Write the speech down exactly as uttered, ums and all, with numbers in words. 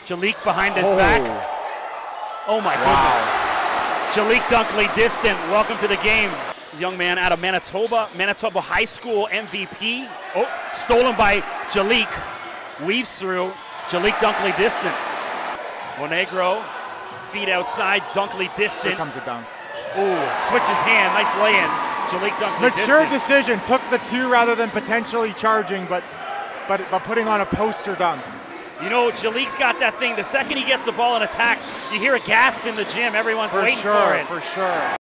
Jalik behind his oh. back. Oh my wow. goodness. Jalik Dunkley Distant, welcome to the game. Young man out of Manitoba, Manitoba High School M V P. Oh, stolen by Jalik. Weaves through. Jalik Dunkley Distant. Monegro, feet outside, Dunkley Distant. Here comes a dunk. Ooh, switches hand, nice lay-in. Jalik Dunkley Mature Distant. decision, took the two rather than potentially charging, but, but, but putting on a poster dunk. You know, Jalik's got that thing. The second he gets the ball and attacks, you hear a gasp in the gym. Everyone's For waiting sure, for it. for sure.